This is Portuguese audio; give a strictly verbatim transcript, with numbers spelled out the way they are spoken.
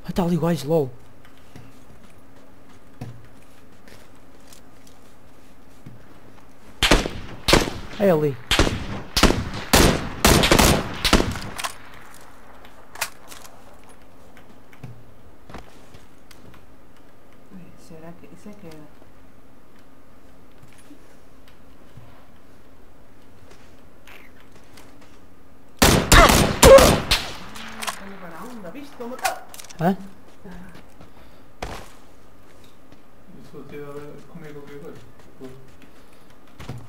Ah, tá ali o gajo, lol. É ali. Será que isso é que era? Viste como está? Hã?